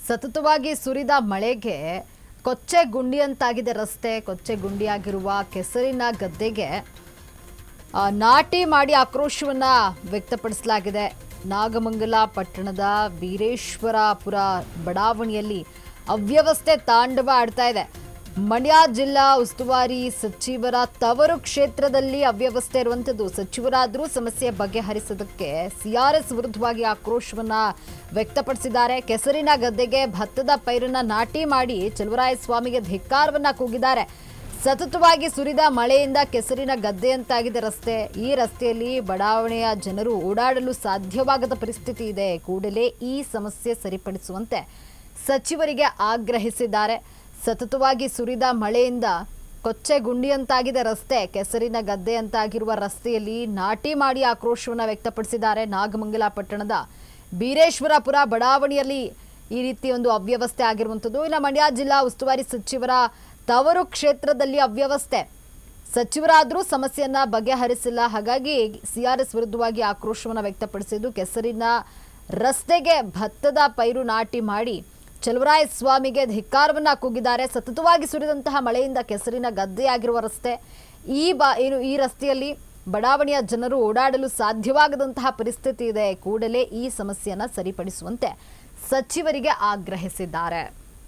ಸತತವಾಗಿ ಸುರಿದ ಮಳೆಗೆ ಕೊಚ್ಚೆ ಗುಂಡಿಯಂತಾಗಿದೆ ರಸ್ತೆ. ಕೊಚ್ಚೆ ಗುಂಡಿಯಾಗಿರುವ ಕೆಸರಿನ ಗದ್ದೆಗೆ ನಾಟಿ ಮಾಡಿ ಆಕ್ರೋಶವನ್ನ ವ್ಯಕ್ತಪಡಿಸಲಾಗಿದೆ. ನಾಗಮಂಗಲ ಪಟ್ಟಣದ ಬೀರೇಶ್ವರಪುರ ಬಡಾವಣೆಯಲ್ಲಿ ಅವ್ಯವಸ್ಥೆ ತಾಂಡವ ಆಡ್ತಾ ಇದೆ. ಮಂಡ್ಯ ಜಿಲ್ಲಾ ಉಸ್ತುವಾರಿ ಸಚಿವರ ತವರು ಕ್ಷೇತ್ರದಲ್ಲಿ ಅವ್ಯವಸ್ಥೆ ಇರುವಂಥದ್ದು. ಸಚಿವರಾದರೂ ಸಮಸ್ಯೆ ಬಗೆಹರಿಸೋದಕ್ಕೆ ಸಿಆರ್ಎಸ್ ವಿರುದ್ಧವಾಗಿ ಆಕ್ರೋಶವನ್ನ ವ್ಯಕ್ತಪಡಿಸಿದ್ದಾರೆ. ಕೆಸರಿನ ಗದ್ದೆಗೆ ಭತ್ತದ ಪೈರನ್ನ ನಾಟಿ ಮಾಡಿ ಚಲುವರಾಯಸ್ವಾಮಿಗೆ ಧಿಕ್ಕಾರವನ್ನ ಕೂಗಿದ್ದಾರೆ. ಸತತವಾಗಿ ಸುರಿದ ಮಳೆಯಿಂದ ಕೆಸರಿನ ಗದ್ದೆಯಂತಾಗಿದೆ ರಸ್ತೆ. ಈ ರಸ್ತೆಯಲ್ಲಿ ಬಡಾವಣೆಯ ಜನರು ಓಡಾಡಲು ಸಾಧ್ಯವಾಗದ ಪರಿಸ್ಥಿತಿ ಇದೆ. ಕೂಡಲೇ ಈ ಸಮಸ್ಯೆ ಸರಿಪಡಿಸುವಂತೆ ಸಚಿವರಿಗೆ ಆಗ್ರಹಿಸಿದ್ದಾರೆ. ಸತತವಾಗಿ ಸುರಿದ ಮಳೆಯಿಂದ ಕೊಚ್ಚೆ ಗುಂಡಿಯಂತಾಗಿದೆ ರಸ್ತೆ. ಕೆಸರಿನ ಗದ್ದೆಯಂತಾಗಿರುವ ರಸ್ತೆಯಲ್ಲಿ ನಾಟಿ ಮಾಡಿ ಆಕ್ರೋಶವನ್ನು ವ್ಯಕ್ತಪಡಿಸಿದ್ದಾರೆ. ನಾಗಮಂಗಲ ಪಟ್ಟಣದ ಬೀರೇಶ್ವರಪುರ ಬಡಾವಣೆಯಲ್ಲಿ ಈ ರೀತಿ ಒಂದು ಅವ್ಯವಸ್ಥೆ ಆಗಿರುವಂಥದ್ದು. ಇನ್ನು ಮಂಡ್ಯ ಜಿಲ್ಲಾ ಉಸ್ತುವಾರಿ ಸಚಿವರ ತವರು ಕ್ಷೇತ್ರದಲ್ಲಿ ಅವ್ಯವಸ್ಥೆ. ಸಚಿವರಾದರೂ ಸಮಸ್ಯೆಯನ್ನ ಬಗೆಹರಿಸಿಲ್ಲ. ಹಾಗಾಗಿ ಸಿಆರ್ಎಸ್ ವಿರುದ್ಧವಾಗಿ ಆಕ್ರೋಶವನ್ನು ವ್ಯಕ್ತಪಡಿಸಿದ್ದು. ಕೆಸರಿನ ರಸ್ತೆಗೆ ಭತ್ತದ ಪೈರು ನಾಟಿ ಮಾಡಿ ಚಲುವರಾಯಸ್ವಾಮಿಗೆ ಧಿಕ್ಕಾರವನ್ನ ಕೂಗಿದ್ದಾರೆ. ಸತತವಾಗಿ ಸುರಿದಂತಹ ಮಳೆಯಿಂದ ಕೆಸರಿನ ಗದ್ದೆಯಾಗಿರುವ ರಸ್ತೆ. ಈ ರಸ್ತೆಯಲ್ಲಿ ಬಡಾವಣೆಯ ಜನರು ಓಡಾಡಲು ಸಾಧ್ಯವಾಗದಂತಹ ಪರಿಸ್ಥಿತಿ ಇದೆ. ಕೂಡಲೇ ಈ ಸಮಸ್ಯೆಯನ್ನ ಸರಿಪಡಿಸುವಂತೆ ಸಚಿವರಿಗೆ ಆಗ್ರಹಿಸಿದ್ದಾರೆ.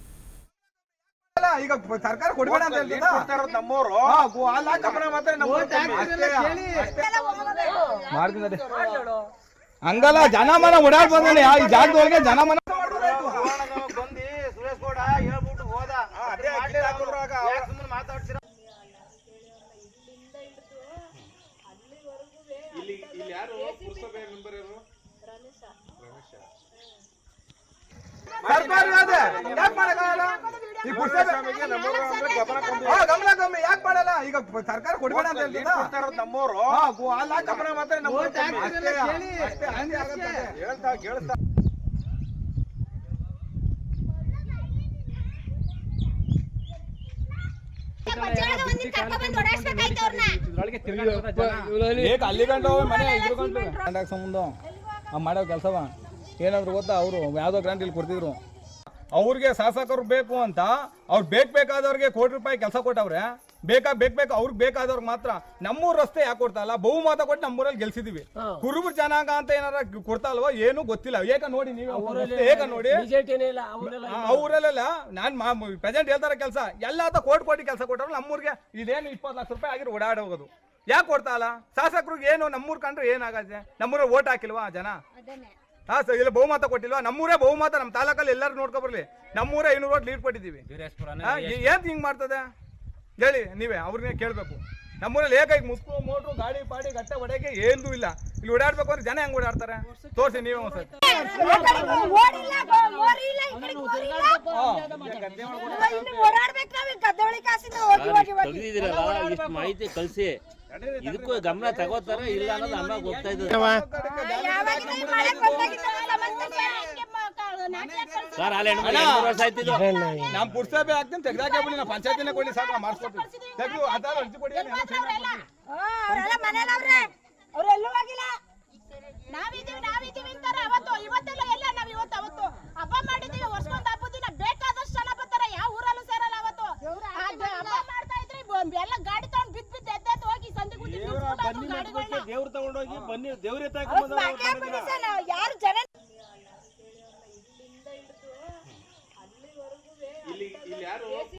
ಈಗ ಸರ್ಕಾರ ಕೊಡಬೇಡ ಅಂತ ಹೇಳ್ತಾರೆ ನಮ್ಮವರು. ಹಂಗಲ್ಲ ಜನಮನ ಓಡಾಡ್ ಬಂದ ಈ ಜಾಗದೊಳಗೆ ಜನಮನ ಬಂದಿ ಸುರೇಶ್ ಗೌಡ ಹೇಳ್ಬಿಟ್ಟು ಹೋದ ಮಾತಾಡ್ಸಿರ. ಇಲ್ಲಿ ಯಾರು ಪುರಸಭೆ ಮೆಂಬರ್ ಯಾರು? ಗಮನ ಕಮ್ಮಿ ಯಾಕೆ ಮಾಡಲ್ಲ? ಈಗ ಸರ್ಕಾರ ಕೊಡಬೇಡ ಅಂತ ಹೇಳ್ತಾರೆ ನಮ್ಮವರು. ಗಮನ ಮಾತ್ರ ಹೇಳ್ತಾ ಅಲ್ಲಿ ಗಂಟು ಮನೆ ಇದ್ರ ಗಂಟು ಸಂಬಂಧ ಮಾಡೋ ಕೆಲಸವ ಏನಾದ್ರು ಗೊತ್ತಾ? ಅವರು ಯಾವ್ದೋ ಗ್ರಾಂಟ್ ಇಲ್ಲಿ ಕೊಡ್ತಿದ್ರು. ಅವ್ರಿಗೆ ಶಾಸಕರು ಬೇಕು ಅಂತ ಅವ್ರು ಬೇಕಾದವ್ರಿಗೆ ಕೋಟಿ ರೂಪಾಯಿ ಕೆಲಸ ಕೊಟ್ಟವ್ರೆ. ಬೇಕು ಅವ್ರಿಗೆ ಬೇಕಾದವ್ರಿಗೆ ಮಾತ್ರ. ನಮ್ಮೂರ್ ರಸ್ತೆ ಯಾಕೆ ಕೊಡ್ತಾ ಇಲ್ಲ? ಬಹುಮತ ಕೊಟ್ಟು ನಮ್ಮೂರಲ್ಲಿ ಗೆಲ್ಸಿದೀವಿ. ಕುರುಬರು ಜನಾಂಗ ಅಂತ ಏನಾರ ಕೊಡ್ತಾ ಅಲ್ವಾ? ಏನು ಗೊತ್ತಿಲ್ಲ. ಏಕ ನೋಡಿ ನೀವು ಏಕ ನೋಡಿ ಅವರೆಲ್ಲ ನಾನ್ ಪ್ರೆಸೆಂಟ್ ಹೇಳ್ತಾರ ಕೆಲಸ ಎಲ್ಲ ಕೋಟಿ ಕೆಲಸ ಕೊಟ್ಟವ್ರು. ನಮ್ಮೂರಿಗೆ ಇದೇನು 20 ಲಕ್ಷ ರೂಪಾಯಿ ಆಗಿರೋ ಓಡಾಡೋಗೋದು ಯಾಕೆ ಕೊಡ್ತಾ ಇಲ್ಲ? ಶಾಸಕರಿಗೆ ಏನು ನಮ್ಮೂರ್ ಕಂಡ್ರೆ ಏನಾಗತ್ತೆ? ನಮ್ಮೂರ ಓಟ್ ಹಾಕಿಲ್ವಾ ಜನ? ಇಲ್ಲ ಬಹುಮತ ಕೊಟ್ಟಿಲ್ವಾ? ನಮ್ಮೂರೇ ಬಹುಮತ. ನಮ್ಮ ತಾಲೂಕಲ್ಲಿ ಎಲ್ಲರೂ ನೋಡ್ಕೊಬರ್ಲಿ. ನಮ್ಮೂರೇ 500 ಓಟ್ ಲೀಡ್ ಕೊಟ್ಟಿದ್ದೀವಿ. ಏನ್ ಹಿಂಗ್ ಮಾಡ್ತದೆ ಹೇಳಿ ನೀವೇ? ಅವ್ರನ್ನೇ ಕೇಳ್ಬೇಕು. ನಮ್ಮೂರಲ್ಲಿ ಏಕೈಕ ಮುಸ್ಕು ಮೋಟ್ರು ಗಾಡಿ ಪಾಡಿ ಗಟ್ಟೆ ಹೊಡೆಗೆ ಏನೂ ಇಲ್ಲ. ಇಲ್ಲಿ ಓಡಾಡ್ಬೇಕು ಅಂದ್ರೆ ಜನ ಹೆಂಗ್ ಓಡಾಡ್ತಾರೆ ತೋರಿಸಿ ನೀವೇ ಒಂದ್ಸತಿ. ಮಾಹಿತಿ ಕಳಿಸಿ ಇದಕ್ಕೂ ಗಮನ ತಗೋತಾರ ಇಲ್ಲ ಅನ್ನೋದು ನಮಗೆ ಗೊತ್ತಾಯ್ತದೆ. ಸರ್ ಅಲ್ಲಿ ವರ್ಷ ಆಯ್ತಿದ್ದು ನಮ್ಮ ಪುರಸಭೆ ಆಗ್ತೀನಿ ತೆಗ್ದಾಕೆ ಬಿಡಿ. ನಾವು ಪಂಚಾಯತಿನ ಕೊಡಿ ಸಾಕು ಮಾಡಿಸ್ಕೊಡ್ತೀವಿ. ತೆಗೆದು ಆಧಾರ ಅರ್ಜಿ ಕೊಡಿ. ನಾವಿದ್ದೀವಿ ಅಂತಾರೆ ಅವತ್ತು ಇವತ್ತೆಲ್ಲ ಎಲ್ಲ ನಾವು ಇವತ್ತು ಅವತ್ತು ಹಬ್ಬ ಮಾಡಿದೀವಿ. ವರ್ಷಕ್ಕೊಂದು ಹಬ್ಬದ ದಿನ ಬೇಕಾದಷ್ಟು ಜನ ಬರ್ತಾರೆ. ಯಾವ ಊರಲ್ಲೂ ಸೇರಲ್ಲ. ಅವತ್ತು ಹಬ್ಬ ಮಾಡ್ತಾ ಇದ್ರಿ ಎಲ್ಲ ಗಾಡಿ ತಗೊಂಡು ಬಿದ್ದು ಎದ್ದೆದ್ದು ಹೋಗಿ ಸಂಜೆ ದೇವ್ರ ತಗೊಂಡೋಗಿ ಬನ್ನಿ ದೇವ್ರ ಯಾರು ಜನ ಇಲ್ಲಿ ಯಾರು